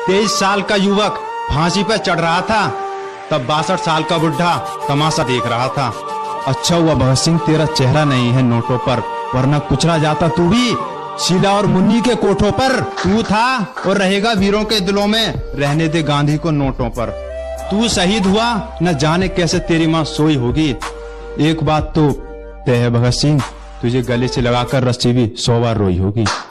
23 साल का युवक फांसी पर चढ़ रहा था, तब 62 साल का बुढ़ा तमाशा देख रहा था। अच्छा हुआ भगत सिंह तेरा चेहरा नहीं है नोटों पर, वरना कुचला जाता तू भी। शीला और मुन्नी के कोठों पर तू था और रहेगा वीरों के दिलों में, रहने दे गांधी को नोटों पर। तू शहीद हुआ, न जाने कैसे तेरी माँ सोई होगी। एक बात तो तय है भगत सिंह, तुझे गले से लगाकर रस्सी भी 100 बार रोई होगी।